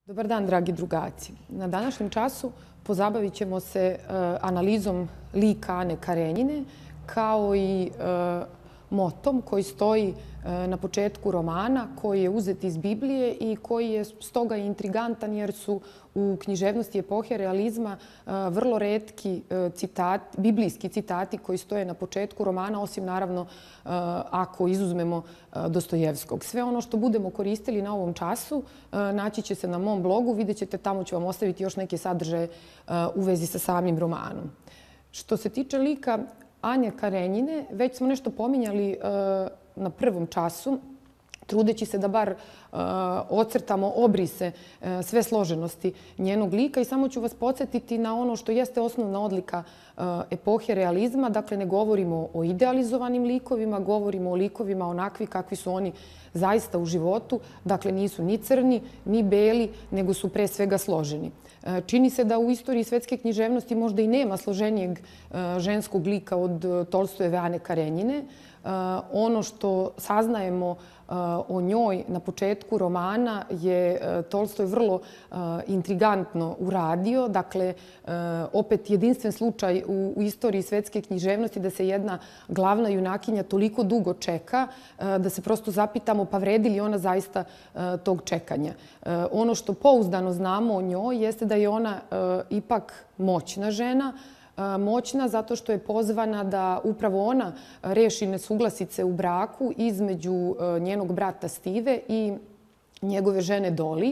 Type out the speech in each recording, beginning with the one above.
Dobar dan, dragi drugaci. Na današnjem času pozabavit ćemo se analizom lika Ane Karenjine, kao i motom koji stoji na početku romana, koji je uzet iz Biblije i koji je stoga intrigantan jer su u književnosti epohe realizma vrlo retki biblijski citati koji stoje na početku romana, osim naravno ako izuzmemo Dostojevskog. Sve ono što budemo koristili na ovom času naći će se na mom blogu. Vidjet ćete, tamo ću vam ostaviti još neke sadržaje u vezi sa samim romanom. Što se tiče lika Anje Karenjine, već smo nešto pominjali na prvom času, trudeći se da bar ocrtamo obrise sve složenosti njenog lika. I samo ću vas podsjetiti na ono što jeste osnovna odlika epohe realizma. Dakle, ne govorimo o idealizovanim likovima, govorimo o likovima onakvi kakvi su oni zaista u životu. Dakle, nisu ni crni, ni beli, nego su pre svega složeni. Čini se da u istoriji svetske književnosti možda i nema složenijeg ženskog lika od Tolstojeve Ane Karenjine. Ono što saznajemo o njoj na početku romana je Tolstoj vrlo intrigantno uradio. Dakle, opet jedinstven slučaj u istoriji svetske književnosti da se jedna glavna junakinja toliko dugo čeka da se prosto zapitamo pa vredi li ona zaista tog čekanja. Ono što pouzdano znamo o njoj jeste da je ona ipak moćna žena, moćna zato što je pozvana da upravo ona reši nesuglasice u braku između njenog brata Stive i njegove žene Doli.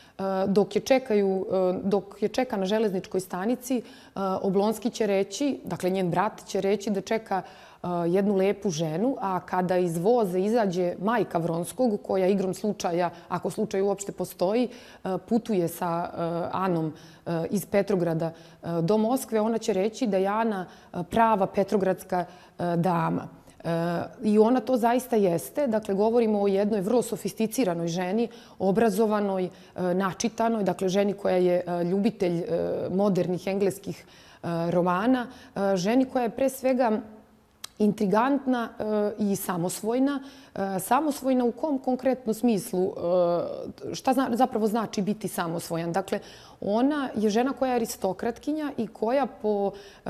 Dok je čeka na železničkoj stanici, Oblonski će reći, dakle njen brat će reći da čeka jednu lepu ženu, a kada iz voza izađe majka Vronskog, koja igrom slučaja, ako slučaj uopšte postoji, putuje sa Anom iz Petrograda do Moskve, ona će reći da je Ana prava petrogradska dama. I ona to zaista jeste. Dakle, govorimo o jednoj vrlo sofisticiranoj ženi, obrazovanoj, načitanoj, dakle ženi koja je ljubitelj modernih engleskih romana, ženi koja je pre svega intrigantna i samosvojna. Samosvojna u kom konkretnom smislu? Šta zapravo znači biti samosvojan? Dakle, ona je žena koja je aristokratkinja i koja po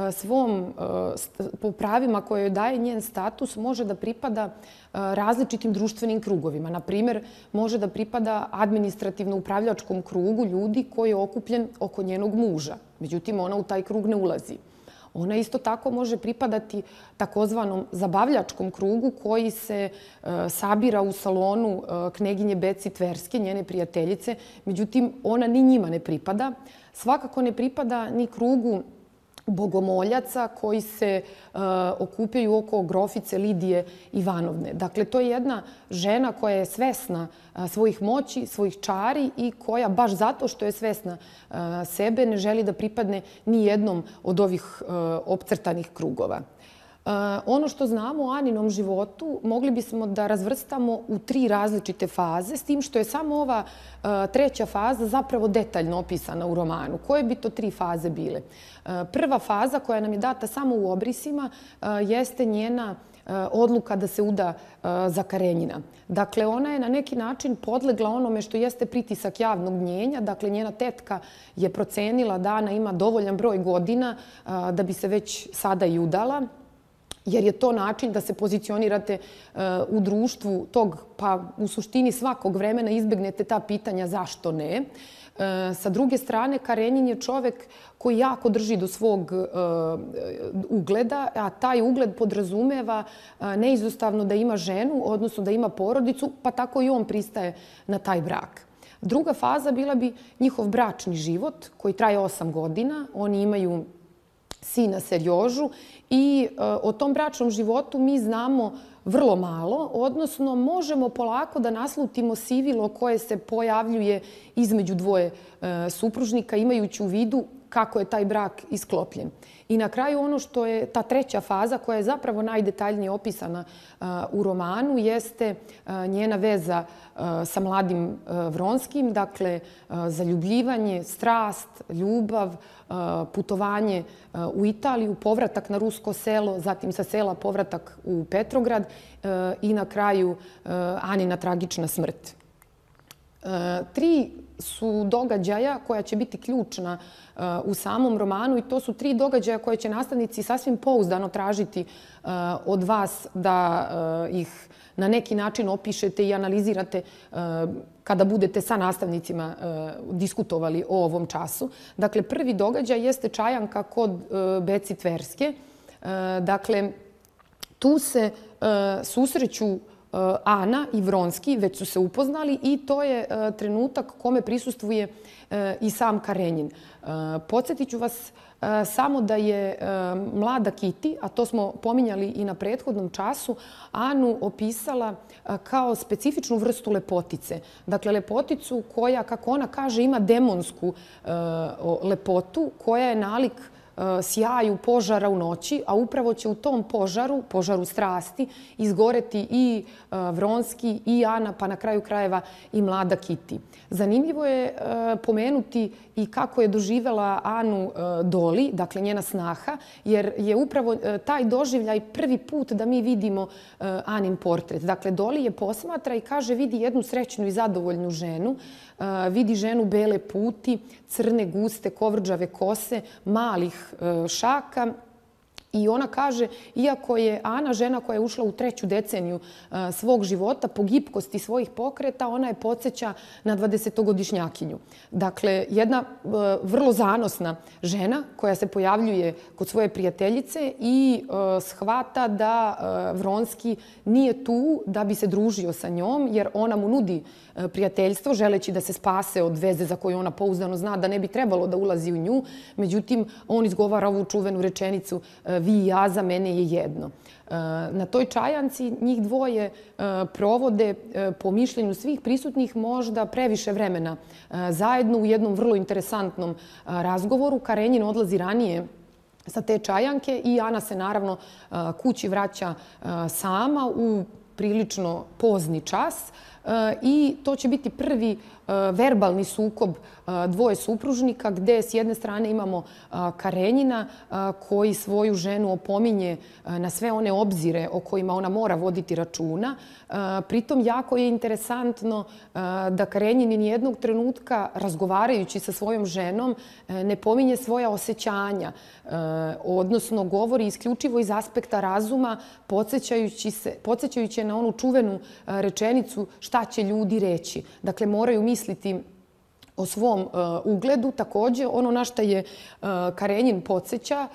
pravima koje joj daje njen status može da pripada različitim društvenim krugovima. Naprimjer, može da pripada administrativno-upravljačkom krugu ljudi koji je okupljen oko njenog muža. Međutim, ona u taj krug ne ulazi. Ona isto tako može pripadati takozvanom zabavljačkom krugu koji se sabira u salonu kneginje Beci Tverske, njene prijateljice. Međutim, ona ni njima ne pripada. Svakako ne pripada ni krugu bogomoljaca koji se okupljaju oko grofice Lidije Ivanovne. Dakle, to je jedna žena koja je svesna svojih moći, svojih čari i koja baš zato što je svesna sebe ne želi da pripadne ni jednom od ovih opcrtanih krugova. Ono što znamo o Aninom životu mogli bismo da razvrstamo u 3 različite faze, s tim što je samo ova treća faza zapravo detaljno opisana u romanu. Koje bi to 3 faze bile? Prva faza, koja nam je data samo u obrisima, jeste njena odluka da se uda za Karenjina. Dakle, ona je na neki način podlegla onome što jeste pritisak javnog mnjenja. Dakle, njena tetka je procenila da Ana ima dovoljan broj godina da bi se već sada i udala, jer je to način da se pozicionirate u društvu tog, pa u suštini svakog vremena izbegnete ta pitanja zašto ne. Sa druge strane, Karenjin je čovek koji jako drži do svog ugleda, a taj ugled podrazumeva neizostavno da ima ženu, odnosno da ima porodicu, pa tako i on pristaje na taj brak. Druga faza bila bi njihov bračni život koji traje 8 godina. Oni imaju sina Serjožu i o tom bračnom životu mi znamo vrlo malo, odnosno možemo polako da naslutimo sivilo koje se pojavljuje između dvoje supružnika, imajući u vidu kako je taj brak isklopljen. I na kraju ono što je ta treća faza, koja je zapravo najdetaljnije opisana u romanu, jeste njena veza sa mladim Vronskim, dakle zaljubljivanje, strast, ljubav, putovanje u Italiju, povratak na rusko selo, zatim sa sela povratak u Petrograd i na kraju Anina tragična smrt. 3 su događaja koja će biti ključna u samom romanu i to su 3 događaja koje će nastavnici sasvim pouzdano tražiti od vas da ih na neki način opišete i analizirate kada budete sa nastavnicima diskutovali o ovom času. Dakle, prvi događaj jeste Čajanka kod Beci Tverske. Dakle, tu se susreću Ana i Vronski, već su se upoznali i to je trenutak kome prisustvuje i sam Karenjin. Podsjetit ću vas samo da je mlada Kiti, a to smo pominjali i na prethodnom času, Anu opisala kao specifičnu vrstu lepotice. Dakle, lepoticu koja, kako ona kaže, ima demonsku lepotu, koja je nalik sjaju požara u noći, a upravo će u tom požaru strasti, izgoreti i Vronski i Ana, pa na kraju krajeva i mlada Kiti. Zanimljivo je pomenuti i kako je doživela Anu Doli, dakle njena snaha, jer je upravo taj doživljaj prvi put da mi vidimo Anin portret. Dakle, Doli je posmatra i kaže vidi jednu srećnu i zadovoljnu ženu, vidi ženu bele puti, crne, guste, kovrđave kose, malih šaka. I ona kaže, iako je Ana žena koja je ušla u 3. deceniju svog života, po gibkosti svojih pokreta, ona je podsjeća na 20-godišnjakinju. Dakle, jedna vrlo zanosna žena koja se pojavljuje kod svoje prijateljice i shvata da Vronski nije tu da bi se družio sa njom, jer ona mu nudi prijateljstvo, želeći da se spase od veze za koju ona pouzdano zna da ne bi trebalo da ulazi u nju. Međutim, on izgovara ovu čuvenu rečenicu vi i ja, za mene je jedno. Na toj Čajanci njih dvoje provode, po mišljenju svih prisutnih, možda previše vremena zajedno u jednom vrlo interesantnom razgovoru. Karenjin odlazi ranije sa te Čajanke i Ana se naravno kući vraća sama u prilično pozni čas. I to će biti prvi verbalni sukob dvoje supružnika gde s jedne strane imamo Karenjina koji svoju ženu opominje na sve one obzire o kojima ona mora voditi računa. Pritom jako je interesantno da Karenjin ni jednog trenutka razgovarajući sa svojom ženom ne pominje svoja osjećanja, odnosno govori isključivo iz aspekta razuma, podsjećajući na onu čuvenu rečenicu šta će ljudi reći. Dakle, moraju misliti o svom ugledu. Također, ono na što je Karenjin podsjeća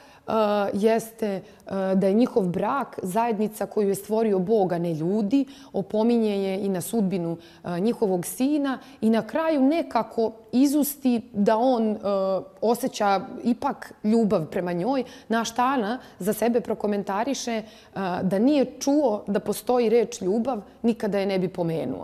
jeste da je njihov brak zajednica koju je stvorio Bog, a ne ljudi. Opominje je i na sudbinu njihovog sina i na kraju nekako izusti da on osjeća ipak ljubav prema njoj, na šta Ana za sebe prokomentariše da nije čuo da postoji reč ljubav, nikada je ne bi pomenuo.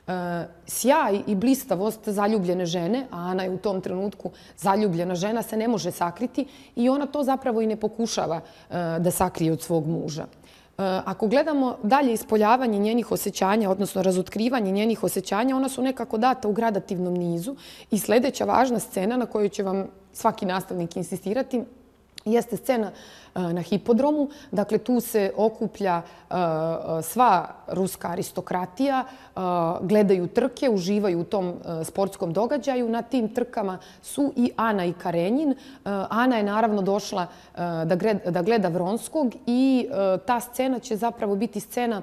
Sjaj i blistavost zaljubljene žene, a Ana je u tom trenutku zaljubljena žena, se ne može sakriti i ona to zapravo i ne pokušava da sakrije od svog muža. Ako gledamo dalje ispoljavanje njenih osjećanja, odnosno razotkrivanje njenih osjećanja, ona su nekako data u gradativnom nizu i sljedeća važna scena na kojoj će vam svaki nastavnik insistirati jeste scena na hipodromu. Dakle, tu se okuplja sva ruska aristokratija, gledaju trke, uživaju u tom sportskom događaju. Na tim trkama su i Ana i Karenjin. Ana je naravno došla da gleda Vronskog i ta scena će zapravo biti scena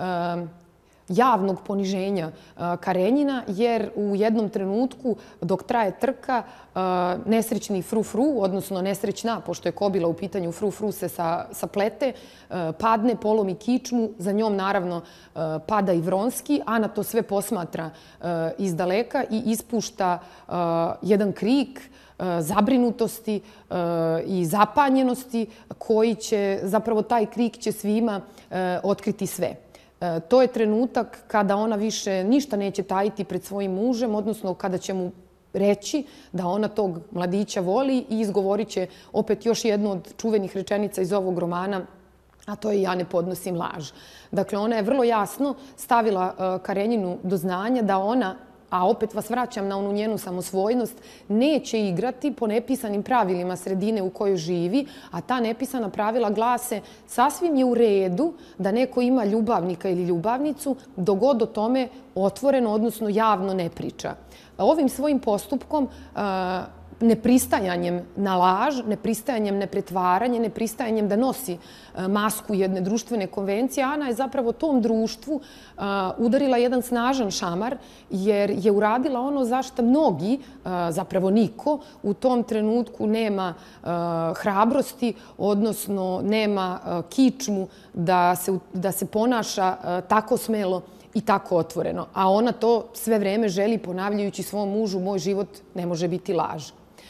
javnog poniženja Karenjina, jer u jednom trenutku dok traje trka nesrećni Frufru, odnosno nesrećna, pošto je kobila u pitanju, Frufru se saplete, padne, polomi kičmu, za njom naravno pada i Vronski. Ana to sve posmatra iz daleka i ispušta jedan krik zabrinutosti i zapanjenosti koji će, zapravo taj krik će svima otkriti sve. To je trenutak kada ona više ništa neće tajiti pred svojim mužem, odnosno kada će mu reći da ona tog mladića voli i izgovorit će opet još jednu od čuvenih rečenica iz ovog romana, a to je ja ne podnosim laž. Dakle, ona je vrlo jasno stavila Karenjinu do znanja da ona, a opet vas vraćam na onu njenu samosvojnost, neće igrati po nepisanim pravilima sredine u kojoj živi, a ta nepisana pravila glase sasvim je u redu da neko ima ljubavnika ili ljubavnicu dok god o tome otvoreno, odnosno javno ne priča. ovim svojim postupkom, nepristajanjem na laž, nepristajanjem na pretvaranje, nepristajanjem da nosi masku jedne društvene konvencije, Ana je zapravo tom društvu udarila jedan snažan šamar jer je uradila ono zašto mnogi, zapravo niko, u tom trenutku nema hrabrosti, odnosno nema kičmu da se ponaša tako smelo i tako otvoreno. A ona to sve vreme želi ponavljajući svom mužu: moj život ne može biti laž.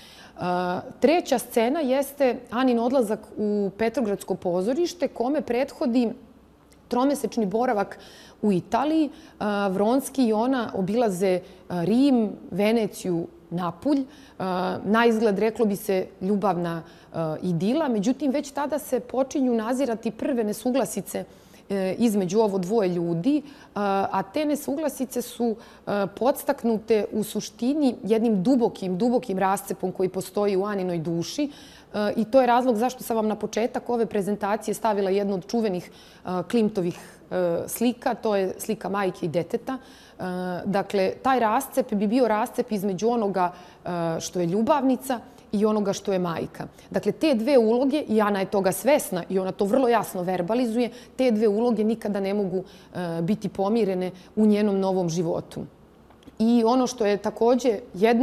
Treća scena jeste Anin odlazak u Petrogradsko pozorište kome prethodi tromesečni boravak u Italiji. Vronski i ona obilaze Rim, Veneciju, Napulj. Na izgled, reklo bi se, ljubavna idila. Međutim, već tada se počinju nazirati prve nesuglasice između ovo dvoje ljudi, a te nesuglasice su podstaknute u suštini jednim dubokim rascepom koji postoji u Aninoj duši. I to je razlog zašto sam vam na početak ove prezentacije stavila jednu od čuvenih Klimtovih slika. To je slika majke i deteta. Dakle, taj rascep bi bio rascep između onoga što je ljubavnica i onoga što je majka. Dakle, te dve uloge, i Ana je toga svesna i ona to vrlo jasno verbalizuje, te dve uloge nikada ne mogu biti pomirene u njenom novom životu. I ono što je također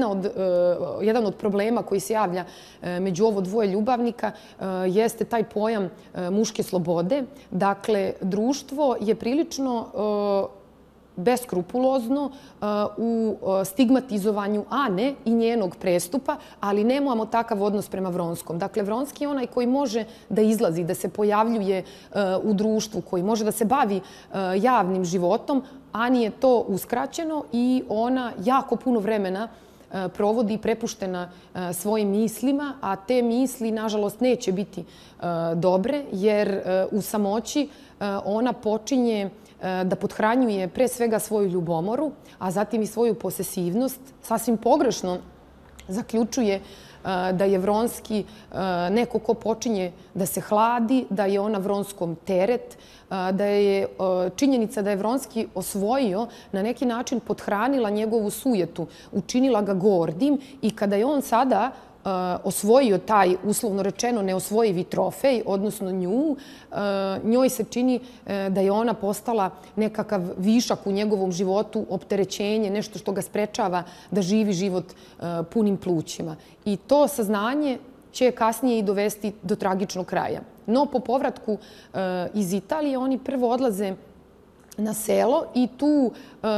jedan od problema koji se javlja među ovo dvoje ljubavnika jeste taj pojam muške slobode. Dakle, društvo je prilično beskrupulozno u stigmatizovanju Ane i njenog prestupa, ali nemamo takav odnos prema Vronskom. Dakle, Vronski je onaj koji može da izlazi, da se pojavljuje u društvu, koji može da se bavi javnim životom. Ani je to uskraćeno i ona jako puno vremena provodi prepuštena svojim mislima, a te misli, nažalost, neće biti dobre, jer u samoći ona počinje da pothranjuje pre svega svoju ljubomoru, a zatim i svoju posesivnost. Sasvim pogrešno zaključuje da je Vronski neko ko počinje da se hladi, da je ona Vronskom teret, da je činjenica da je Vronski osvojio, na neki način pothranila njegovu sujetu, učinila ga gordim i kada je on sada osvojio taj, uslovno rečeno, neosvojivi trofej, odnosno nju, njoj se čini da je ona postala nekakav višak u njegovom životu, opterećenje, nešto što ga sprečava da živi život punim plućima. I to saznanje će kasnije i dovesti do tragičnog kraja. No, po povratku iz Italije oni prvo odlaze na selo i tu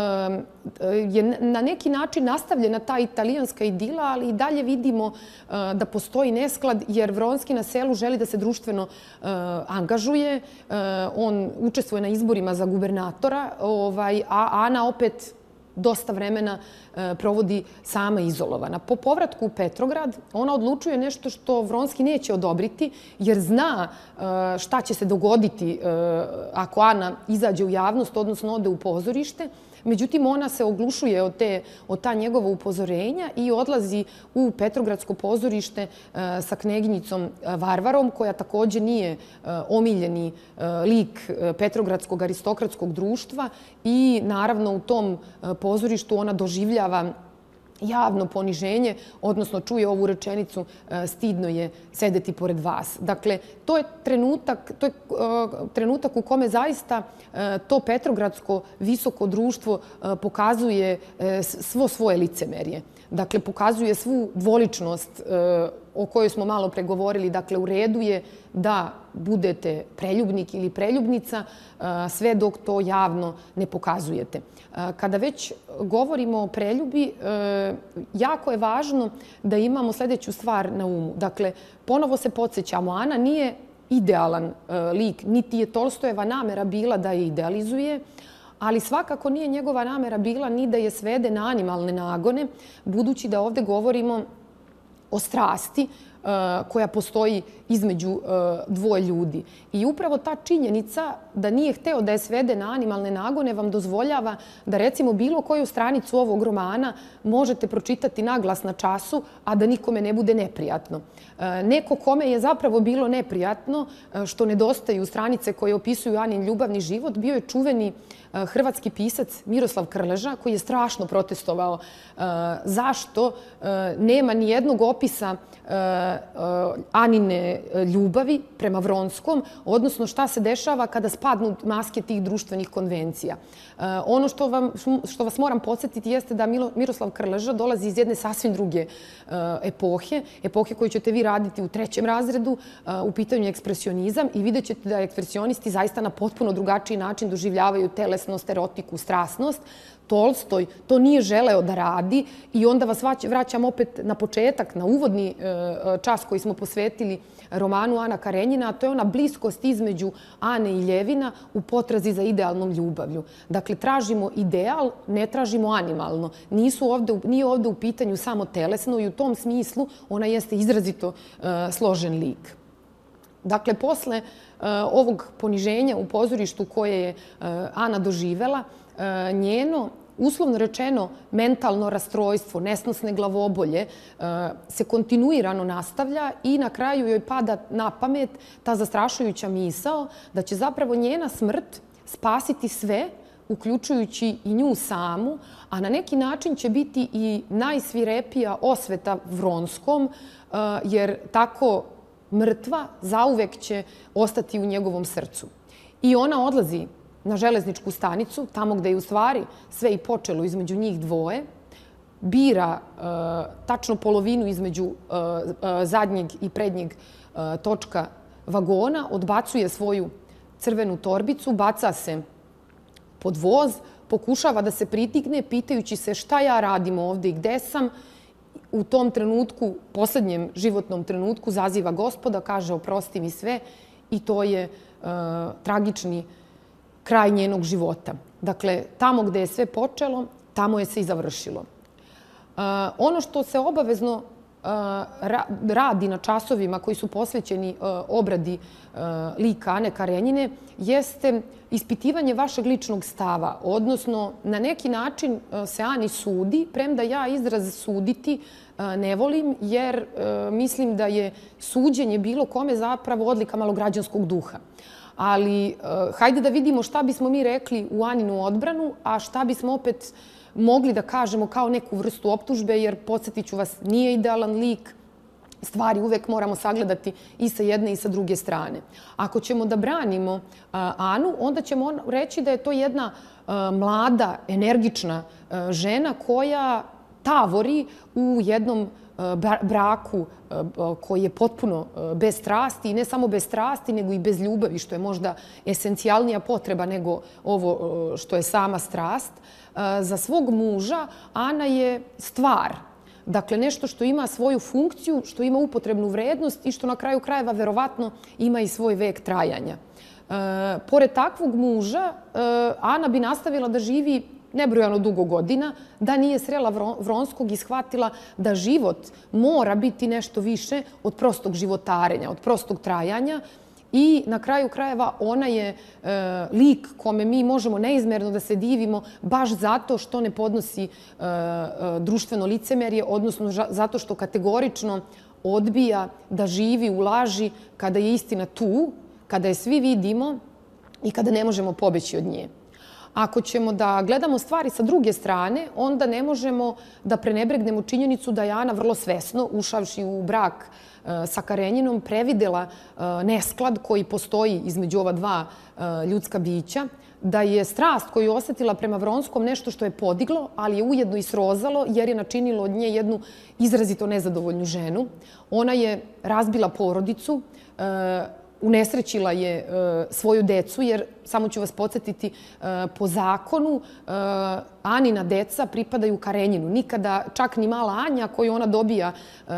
je na neki način nastavljena ta italijanska idila, ali i dalje vidimo da postoji nesklad jer Vronski na selu želi da se društveno angažuje. On učestvuje na izborima za gubernatora, a Ana opet dosta vremena provodi sama izolovana. Po povratku u Petrograd ona odlučuje nešto što Vronski neće odobriti jer zna šta će se dogoditi ako Ana izađe u javnost, odnosno ode u pozorište. Međutim, ona se oglušuje od ta njegova upozorenja i odlazi u Petrogradsko pozorište sa kneginjicom Varvarom, koja također nije omiljeni lik petrogradskog aristokratskog društva i naravno u tom pozorištu ona doživljava javno poniženje, odnosno čuje ovu rečenicu: stidno je sedeti pored vas. Dakle, to je trenutak u kome zaista to petrogradsko visoko društvo pokazuje svo svoje licemerje. Dakle, pokazuje svu dvoličnost o kojoj smo malo pregovorili. Dakle, u redu je da budete preljubnik ili preljubnica sve dok to javno ne pokazujete. Kada već govorimo o preljubi, jako je važno da imamo sljedeću stvar na umu. Dakle, ponovo se podsjećamo, Ana nije idealan lik, niti je Tolstojeva namera bila da je idealizuje, ali svakako nije njegova namera bila ni da je svede na animalne nagone, budući da ovdje govorimo o strasti koja postoji između dvoje ljudi. I upravo ta činjenica da nije hteo da je svede na animalne nagone vam dozvoljava da recimo bilo koju stranicu ovog romana možete pročitati naglas na času, a da nikome ne bude neprijatno. Neko kome je zapravo bilo neprijatno što nedostaju stranice koje opisuju Anin ljubavni život bio je čuveni hrvatski pisac Miroslav Krleža koji je strašno protestovao zašto nema ni jednog opisa Anine ljubavi prema Vronskom, odnosno šta se dešava kada spadnu maske tih društvenih konvencija. Ono što vas moram podsjetiti jeste da Miroslav Krleža dolazi iz jedne sasvim druge epohe koju ćete vi raditi u 3. razredu, u pitanju ekspresionizam i vidjet ćete da ekspresionisti zaista na potpuno drugačiji način doživljavaju telesnost, erotiku, strasnost. Tolstoj to nije želeo da radi i onda vas vraćam opet na početak, na uvodni čas koji smo posvetili romanu Ana Karenjina, a to je ona bliskost između Ane i Ljevina u potrazi za idealnom ljubavlju. Dakle, tražimo ideal, ne tražimo animalno. Nije ovde u pitanju samo telesno i u tom smislu ona jeste izrazito složen lik. Dakle, posle ovog poniženja u pozorištu koje je Ana doživela, njeno, uslovno rečeno, mentalno rastrojstvo, nesnosne glavobolje se kontinuirano nastavlja i na kraju joj pada na pamet ta zastrašujuća misao da će zapravo njena smrt spasiti sve, uključujući i nju samu, a na neki način će biti i najsvirepija osveta Vronskom, jer tako mrtva zauvek će ostati u njegovom srcu. I ona odlazi na železničku stanicu, tamo gde je u stvari sve i počelo između njih dvoje, bira tačno polovinu između zadnjeg i prednjeg točka vagona, odbacuje svoju crvenu torbicu, baca se pod voz, pokušava da se pritigne, pitajući se šta ja radim ovde i gde sam. U tom trenutku, poslednjem životnom trenutku, zaziva Gospoda, kaže oprosti mi sve i to je tragični kraj njenog života. Dakle, tamo gde je sve počelo, tamo je se i završilo. Ono što se obavezno radi na časovima koji su posvećeni obradi lika Ane Karenjine jeste ispitivanje vašeg ličnog stava, odnosno na neki način se Ani sudi, premda ja izraz suditi ne volim, jer mislim da je suđenje bilo kome zapravo odlika malograđanskog duha. Ali hajde da vidimo šta bismo mi rekli u Aninu odbranu, a šta bismo opet mogli da kažemo kao neku vrstu optužbe, jer podsjetit ću vas, nije idealan lik, stvari uvek moramo sagledati i sa jedne i sa druge strane. Ako ćemo da branimo Anu, onda ćemo reći da je to jedna mlada, energična žena koja tavori u jednom braku koji je potpuno bez strasti i ne samo bez strasti, nego i bez ljubavi, što je možda esencijalnija potreba nego ovo što je sama strast. Za svog muža Ana je stvar. Dakle, nešto što ima svoju funkciju, što ima upotrebnu vrednost i što na kraju krajeva verovatno ima i svoj vek trajanja. Pored takvog muža, Ana bi nastavila da živi nebrojano dugo godina, da nije srela Vronskog i shvatila da život mora biti nešto više od prostog životarenja, od prostog trajanja. I na kraju krajeva ona je lik kome mi možemo neizmerno da se divimo baš zato što ne podnosi društveno licemerje, odnosno zato što kategorično odbija da živi u laži kada je istina tu, kada je svi vidimo i kada ne možemo pobeći od nje. Ako ćemo da gledamo stvari sa druge strane, onda ne možemo da prenebregnemo činjenicu da je Ana vrlo svesno, ušavši u brak sa Karenjinom, previdela nesklad koji postoji između ova dva ljudska bića, da je strast koju je osetila prema Vronskom nešto što je podiglo, ali je ujedno i srozalo jer je načinilo od nje jednu izrazito nezadovoljnu ženu. Ona je razbila porodicu, unesrećila je svoju decu, jer, samo ću vas podsjetiti, po zakonu Anina deca pripadaju Karenjinu. Nikada, čak ni mala Anja koju ona dobija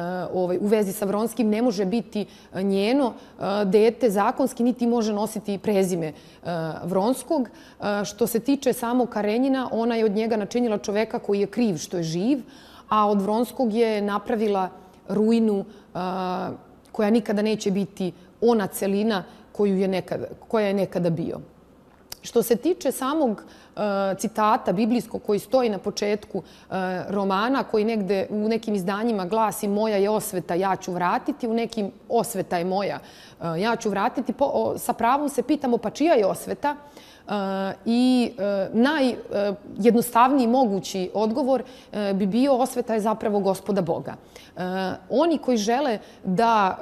u vezi sa Vronskim, ne može biti njeno dete zakonski, niti može nositi prezime Vronskog. Što se tiče samog Karenjina, ona je od njega načinila čoveka koji je kriv što je živ, a od Vronskog je napravila ruinu koja nikada neće biti ona celina koja je nekada bio. Što se tiče samog citata biblijskog koji stoji na početku romana, koji negde u nekim izdanjima glasi moja je osveta, ja ću vratiti, u nekim osveta je moja, ja ću vratiti, sa pravom se pitamo pa čija je osveta? I najjednostavniji mogući odgovor bi bio osveta je zapravo Gospoda Boga. Oni koji žele da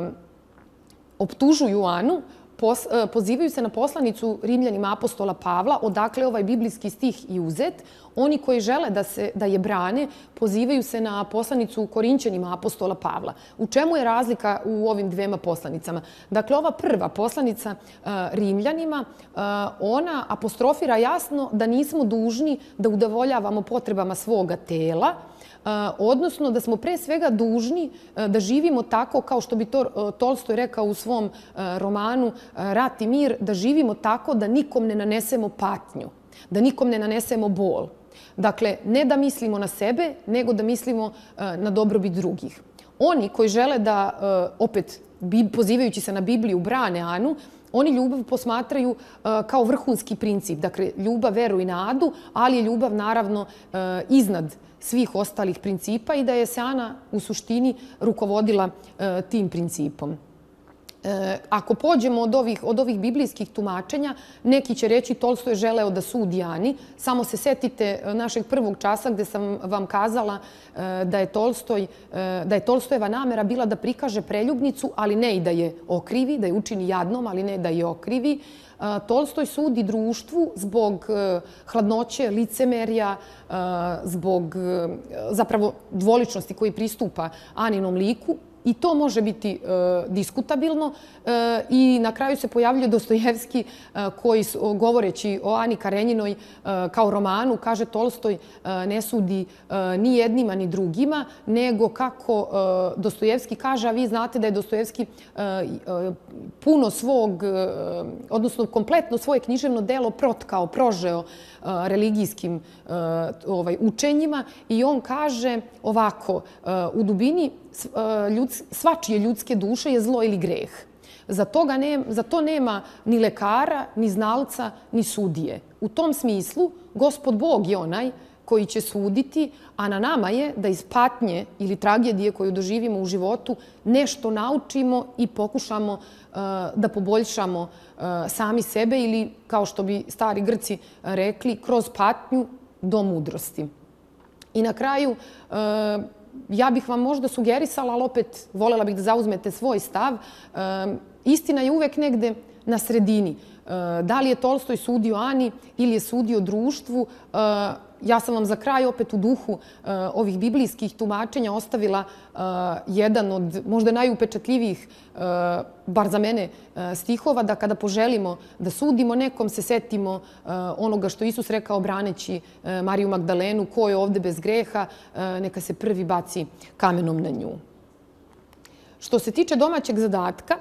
optužuju Anu, pozivaju se na poslanicu Rimljanima apostola Pavla, odakle ovaj biblijski stih i uzet. Oni koji žele da je brane, pozivaju se na poslanicu Korinćanima apostola Pavla. U čemu je razlika u ovim dvema poslanicama? Dakle, ova prva poslanica Rimljanima, ona apostrofira jasno da nismo dužni da udovoljavamo potrebama svoga tela, odnosno da smo pre svega dužni da živimo tako, kao što bi to Tolstoj rekao u svom romanu Rat i mir, da živimo tako da nikom ne nanesemo patnju, da nikom ne nanesemo bol. Dakle, ne da mislimo na sebe, nego da mislimo na dobrobit drugih. Oni koji žele da, opet pozivajući se na Bibliju, brane Anu, oni ljubav posmatraju kao vrhunski princip. Dakle, ljubav, veru i nadu, ali je ljubav naravno iznad svih ostalih principa i da je se Ana u suštini rukovodila tim principom. Ako pođemo od ovih biblijskih tumačenja, neki će reći Tolstoj je želeo da sudi Ani. Samo se setite našeg prvog časa gde sam vam kazala da je Tolstojeva namera bila da prikaže preljubnicu, ali ne i da je okrivi, da je učini jadnom, ali ne da je okrivi. Tolstoj sudi društvu zbog hladnoće, licemerja, zbog zapravo dvoličnosti koji pristupa Aninom liku. I to može biti diskutabilno. I na kraju se pojavljuje Dostojevski koji, govoreći o Ani Karenjinoj kao romanu, kaže Tolstoj ne sudi ni jednima ni drugima, nego kako Dostojevski kaže, a vi znate da je Dostojevski puno svog, odnosno kompletno svoje književno delo protkao, prožeo religijskim učenjima i on kaže ovako, u dubini svačije ljudske duše je zlo ili greh. Za to nema ni lekara, ni znalca, ni sudije. U tom smislu, Gospod Bog je onaj koji će suditi, a na nama je da iz patnje ili tragedije koju doživimo u životu nešto naučimo i pokušamo da poboljšamo sami sebe ili, kao što bi stari Grci rekli, kroz patnju do mudrosti. I na kraju, ja bih vam možda sugerisala, ali opet volela bih da zauzmete svoj stav. Istina je uvek negde na sredini. Da li je Tolstoj sudio Ani ili je sudio društvu? Ja sam vam za kraj opet u duhu ovih biblijskih tumačenja ostavila jedan od možda najupečatljivijih, bar za mene, stihova, da kada poželimo da sudimo nekom, se setimo onoga što Isus rekao braneći Mariju Magdalenu, ko je ovde bez greha, neka se prvi baci kamenom na nju. Što se tiče domaćeg zadatka,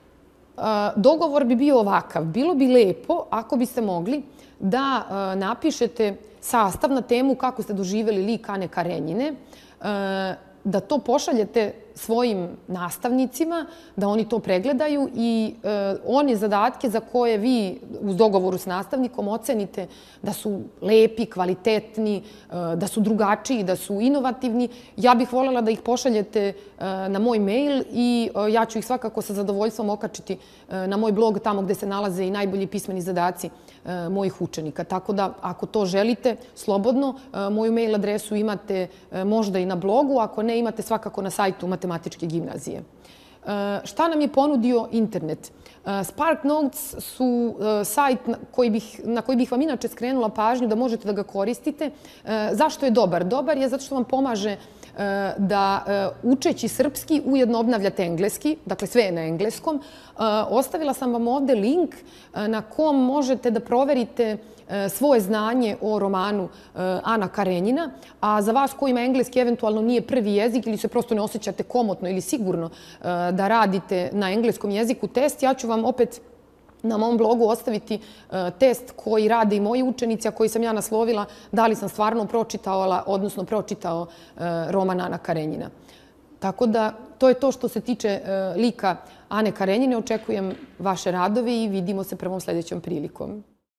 dogovor bi bio ovakav. Bilo bi lepo ako biste mogli da napišete sastav na temu kako ste doživjeli lik Ane Karenjine, da to pošaljete svojim nastavnicima, da oni to pregledaju i one zadatke za koje vi u dogovoru s nastavnikom ocenite da su lepi, kvalitetni, da su drugačiji, da su inovativni. Ja bih voljela da ih pošaljete na moj mail i ja ću ih svakako sa zadovoljstvom okačiti na moj blog, tamo gde se nalaze i najbolji pismeni zadaci mojih učenika. Tako da, ako to želite, slobodno, moju mail adresu imate možda i na blogu, ako ne, imate svakako na sajtu Matematičke gimnazije. Šta nam je ponudio internet? Spark Notes su sajt na koji bih vam inače skrenula pažnju da možete da ga koristite. Zašto je dobar? Dobar je zato što vam pomaže da učeći srpski ujedno obnavljate engleski, dakle sve je na engleskom. Ostavila sam vam ovde link na kom možete da proverite svoje znanje o romanu Ana Karenjina, a za vas kojima engleski eventualno nije prvi jezik ili se prosto ne osjećate komotno ili sigurno da radite na engleskom jeziku test, ja ću vam opet na mom blogu ostaviti test koji rade i moji učenici, a koji sam ja naslovila da li sam stvarno pročitala, odnosno pročitao roman Ana Karenjina. Tako da, to je to što se tiče lika Ane Karenjine. Očekujem vaše radove i vidimo se prvom sljedećom prilikom.